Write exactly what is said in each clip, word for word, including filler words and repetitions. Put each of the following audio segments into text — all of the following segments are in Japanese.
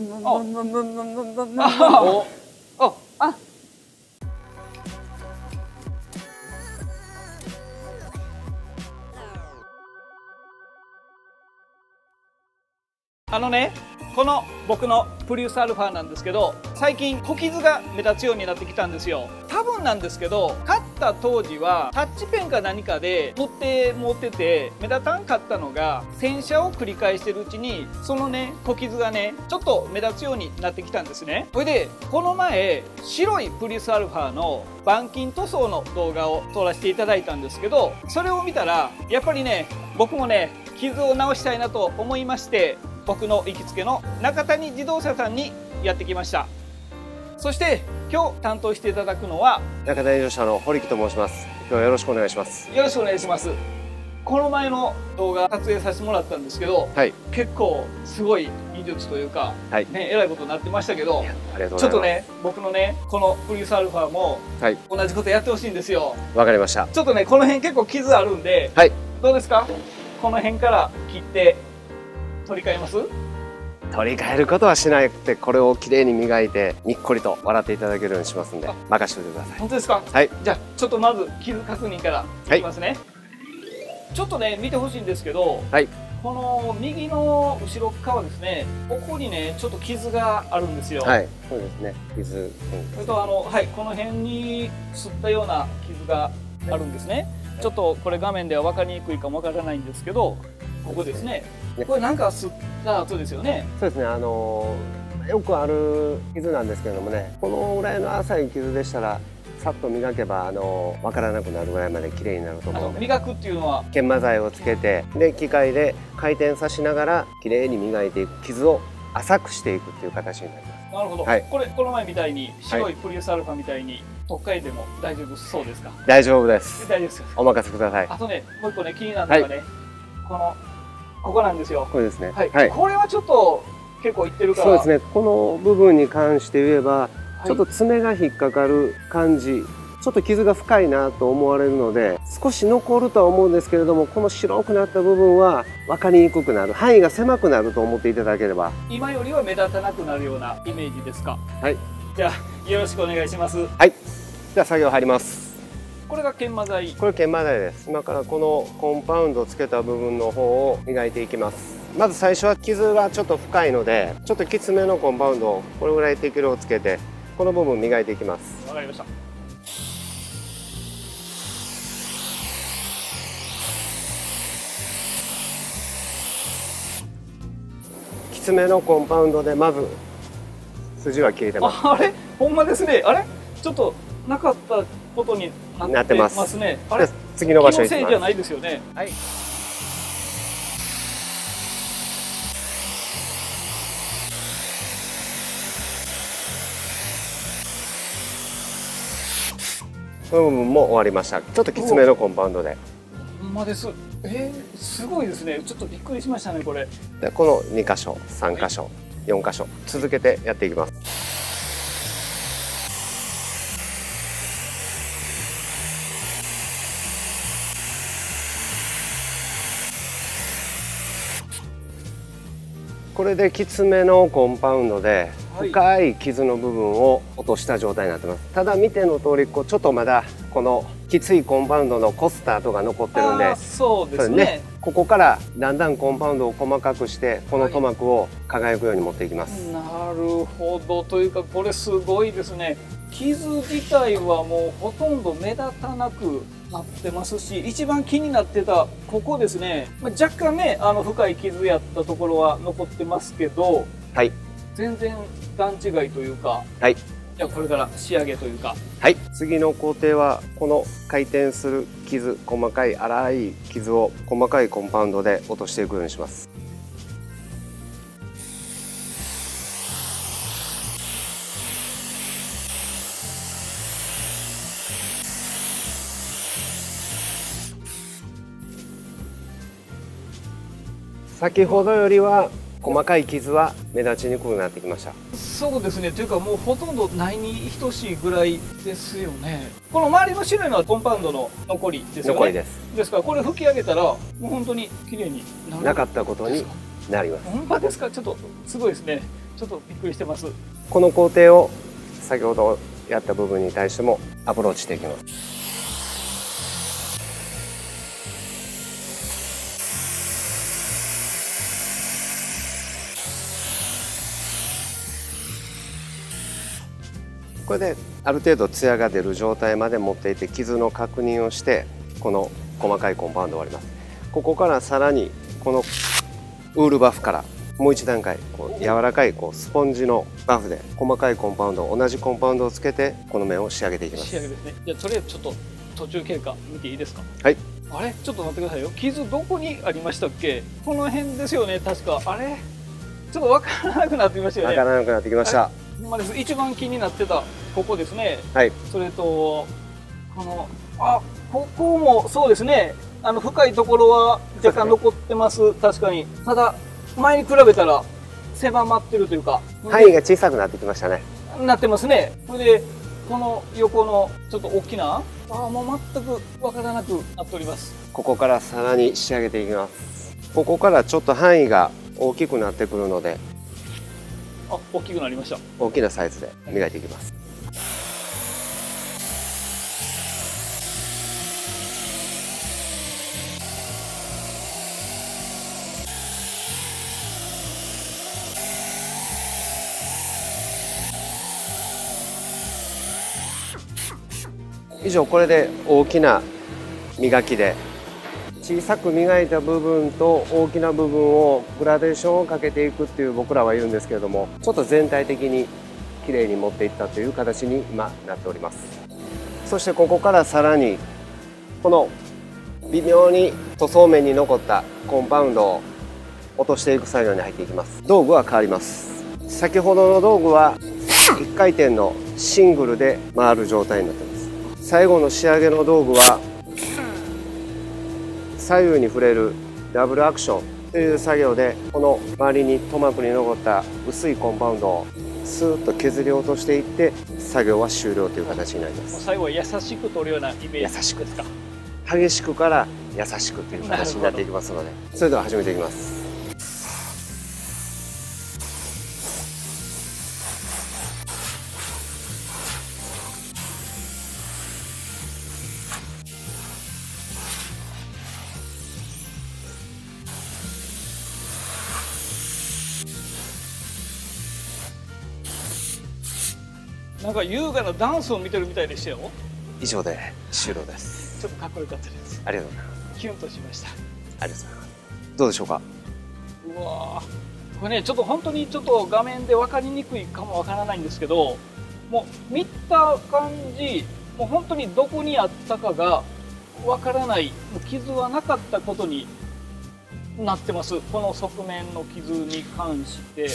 あああのね、この僕のプリウスアルファなんですけど、最近小傷が目立つようになってきたんですよ。多分なんですけど、買った当時はタッチペンか何かで塗って持ってて目立たんかったのが、洗車を繰り返してるうちにそのね小傷がねちょっと目立つようになってきたんですね。それでこの前白いプリウスアルファの板金塗装の動画を撮らせていただいたんですけど、それを見たらやっぱりね僕もね傷を直したいなと思いまして、僕の行きつけの中谷自動車さんにやってきました。そして今日担当していただくのは中谷自動車の堀木と申します。今日はよろしくお願いします。 よろしくお願いします。この前の動画撮影させてもらったんですけど、はい、結構すごい技術というか、はい、ね、えらいことになってましたけど、ちょっとね僕のねこのプリウスアルファも同じことやってほしいんですよ。わかりました。ちょっとねこの辺結構傷あるんで、はい、どうですか？この辺から切って取り替えます？ 取り替えることはしなくて、これをきれいに磨いてにっこりと笑っていただけるようにしますんで任せておいてください。 本当ですか？はい。じゃあちょっとまず傷確認からいきますね。はい、ちょっとね見てほしいんですけど、はい、この右の後ろ側ですね、ここにねちょっと傷があるんですよ。 はい、そうですね。傷、うん、 それとあの、はい、この辺に擦ったような傷があるんですね。はい、ちょっとこれ画面では分かりにくいかも分からないんですけど、ここですね。これなんか吸った後ですよね。 そうですね。あのよくある傷なんですけれどもね、このぐらいの浅い傷でしたらさっと磨けばあの分からなくなるぐらいまで綺麗になると思うので。 磨くっていうのは研磨剤をつけて、で機械で回転さしながら綺麗に磨いていく、傷を浅くしていくっていう形になります。 なるほど。はい、これこの前みたいに白いプリウスアルファみたいに取っ替えても大丈夫そうですか？ 大丈夫です。 大丈夫です。 お任せください。 あとねもう一個ね気になるのがね、はい、このここなんですよ。 これですね。 はい。はい、これはちょっと結構いってるから。 そうですね。この部分に関して言えば、はい、ちょっと爪が引っかかる感じ、ちょっと傷が深いなと思われるので、少し残るとは思うんですけれども、この白くなった部分は分かりにくくなる、範囲が狭くなると思っていただければ。 今よりは目立たなくなるようなイメージですか？はい。じゃあよろしくお願いします。 はい。じゃあ作業入ります。 これが研磨剤。 これ研磨剤です。今からこのコンパウンドをつけた部分の方を磨いていきます。まず最初は傷がちょっと深いので、ちょっときつめのコンパウンドをこれぐらい適量をつけて、この部分磨いていきます。 わかりました。 きつめのコンパウンドでまず筋は切れてます。 あれ、ほんまですね。あれ、ちょっとなかったことになってますね。あれ、 次の場所に行きます。 気のせいじゃないですよね。はい。 この部分も終わりました。ちょっときつめのコンパウンドで。 ほんまです。えー、すごいですね。ちょっとびっくりしましたね、これ。 で、このに箇所、さん箇所、よん箇所続けてやっていきます。これできつめのコンパウンドで深い傷の部分を落とした状態になってます。ただ見ての通り、こうちょっとまだこのきついコンパウンドのこすった跡が残ってるんで、 そうですね。 ここからだんだんコンパウンドを細かくしてこの塗膜を輝くように持っていきます。 なるほど。というかこれすごいですね。傷自体はもうほとんど目立たなくなってますし、一番気になってたここですね、まあ、若干ねあの深い傷やったところは残ってますけど、はい、全然段違いというか、はい、じゃあこれから仕上げというか、 はい、次の工程はこの回転する傷、細かい粗い傷を細かいコンパウンドで落としていくようにします。先ほどよりは細かい傷は目立ちにくくなってきました。 そうですね。というかもうほとんどないに等しいぐらいですよね。この周りの白いのはコンパウンドの残りですよね。 残りです。 ですからこれ拭き上げたらもう本当に綺麗になる。 なかったことになります。 本当ですか？ちょっとすごいですね。 ちょっとびっくりしてます。 この工程を先ほどやった部分に対してもアプローチしていきます。これである程度ツヤが出る状態まで持っていって傷の確認をしてこの細かいコンパウンドを割ります。ここからさらにこのウールバフからもう一段階こう柔らかいこうスポンジのバフで細かいコンパウンド同じコンパウンドをつけてこの面を仕上げていきます。 仕上げですね。じゃあとりあえずちょっと途中経過見ていいですか。 はい。 あれちょっと待ってくださいよ。傷どこにありましたっけ。この辺ですよね確か。あれちょっと分からなくなってきましたよね。 分からなくなってきました。 ほんまです。一番気になってたここですね。 はい。 それとこのあここもそうですね。あの深いところは若干残ってます。確かに。ただ前に比べたら狭まってるというか範囲が小さくなってきましたね。 なってますね。それでこの横のちょっと大きなあもう全く分からなくなっております。 ここからさらに仕上げていきます。ここからちょっと範囲が大きくなってくるのであ大きくなりました。 大きなサイズで磨いていきます。以上これで大きな磨きで小さく磨いた部分と大きな部分をグラデーションをかけていくっていう僕らは言うんですけれどもちょっと全体的に綺麗に持っていったという形に今なっております。そしてここからさらにこの微妙に塗装面に残ったコンパウンドを落としていく作業に入っていきます。道具は変わります。先ほどの道具はいっかい転のシングルで回る状態になっています。最後の仕上げの道具は左右に触れるダブルアクションという作業でこの周りに塗膜に残った薄いコンパウンドをスーッと削り落としていって作業は終了という形になります。 最後は優しく取るようなイメージですか。 激しくから優しくという形になっていきますのでそれでは始めていきます。 なんか優雅なダンスを見てるみたいでしたよ。 以上で終了です。 ちょっとかっこよかったです。 ありがとうございます。 キュンとしました。 ありがとうございます。どうでしょうか。 うわーこれねちょっと本当にちょっと画面で分かりにくいかもわからないんですけどもう見た感じもう本当にどこにあったかがわからない。もう傷はなかったことになってます。この側面の傷に関して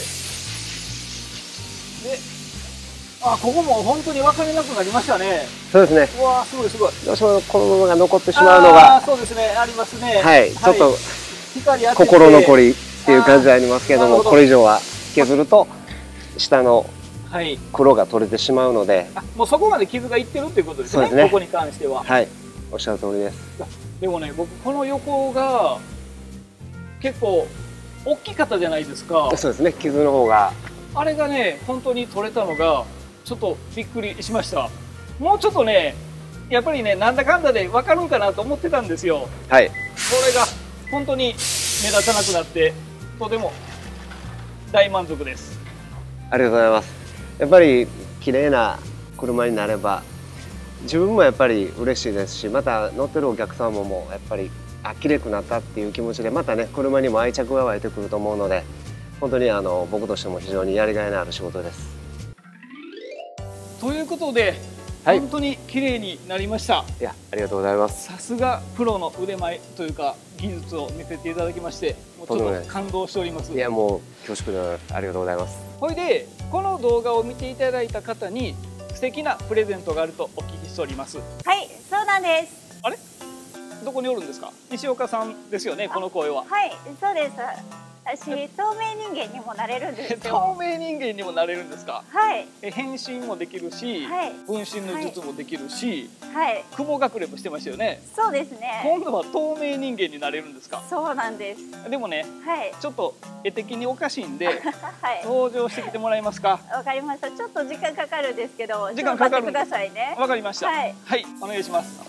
であここも本当に分かりなくなりましたね。 そうですね。 うわーすごいすごい。 どうしてもこのままが残ってしまうのがあそうですねありますね。 はい、ちょっと光当てて心残りっていう感じはありますけれどもあーなるほどこれ以上は削ると下のはい黒が取れてしまうので、 あもうそこまで傷がいってるっていうことですね。 そうですねここに関しては。 はい、おっしゃる通りです。 でもね僕この横が結構大きかったじゃないですか。 そうですね。傷の方があれがね本当に取れたのがちょっとびっくりしました。もうちょっとねやっぱりねなんだかんだで分かるんかなと思ってたんですよ。 はい。 これが本当に目立たなくなってとても大満足です。 ありがとうございます。やっぱり綺麗な車になれば自分もやっぱり嬉しいですし、また乗ってるお客様もやっぱりあ綺麗くなったっていう気持ちでまたね車にも愛着が湧いてくると思うので本当にあの僕としても非常にやりがいのある仕事です。 ということで、はい、本当に綺麗になりました。 いやありがとうございます。 さすがプロの腕前というか技術を見せていただきましてもうちょっと感動しております。 いやもう恐縮でございます。ありがとうございます。 ほいでこの動画を見ていただいた方に素敵なプレゼントがあるとお聞きしております。 はい、そうなんです。 あれどこにおるんですか。西岡さんですよねこの声は。 はい、そうです。 私透明人間にもなれるんです透よ。 明人間にもなれるんですか？ はいえ変身もできるし、 はい分身の術もできるし、 はい、 雲隠れもしてましたよね。 そうです今ね。 度は透明人間になれるんですか？ そうなんです。 でもね、 はいちょっと絵的におかしいんではい。 登場してきてもらえますか？ わかりました。ちょっと時間かかるんですけど、 時間かかるんでちょっと待ってくださいね。 わかりました。 はいはい、お願いします。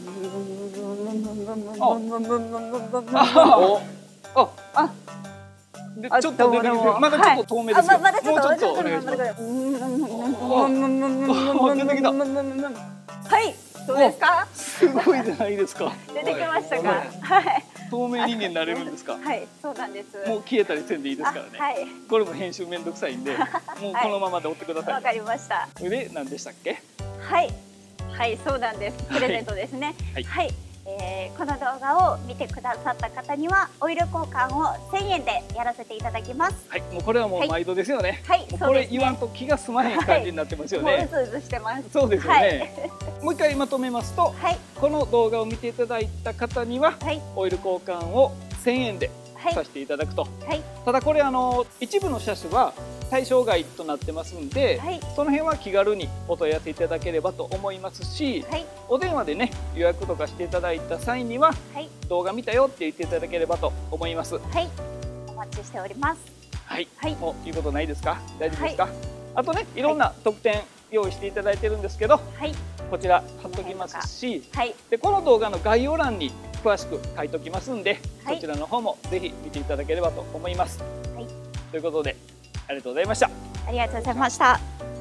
ああ、あ、であちょっと出てきてどうもどうもまだちょっと遠目ですよ。 あ、ままだちょっともうちょっとお願いします。出てきた。 はい、どうですか？ すごいじゃないですか。 出てきましたか？ はいはい透明人間になれるんですか？ はい、そうなんです。 もう消えたりせんでいいですからね。 あはい、 これも編集めんどくさいんで、もうこのままで追ってください。 わかりました。 で、何でしたっけ？ はい、はい、そうなんです。プレゼントですね。 はいはい、えーこの動画を見てくださった方にはオイル交換をせんえんでやらせていただきます。 はい、もうこれはもう毎度ですよね。 はい、 もうそうですね。 これ言わんと気が済まへん感じになってますよもううね。 ずうずしてます。 そうですよね。もう一回まとめますと、 はい、 この動画を見ていただいた方にははい、 オイル交換をせんえんではい、 させていただくと。 はい、 ただこれあの一部の車種は対象外となってますんで、 はい、 その辺は気軽にお問い合わせいただければと思いますし、 はい、 お電話でね予約とかしていただいた際にははい、 動画見たよって言っていただければと思います。 はい、お待ちしております。 はい、 はい、 もう言うことないですか？大丈夫ですか？あとねいろんな特典用意していただいてるんですけど、 はい、 こちら貼っときますし、 はい、 でこの動画の概要欄に詳しく書いときますんで、 はいそちらの方もぜひ見ていただければと思います。 はい、 ということでありがとうございました。 ありがとうございました。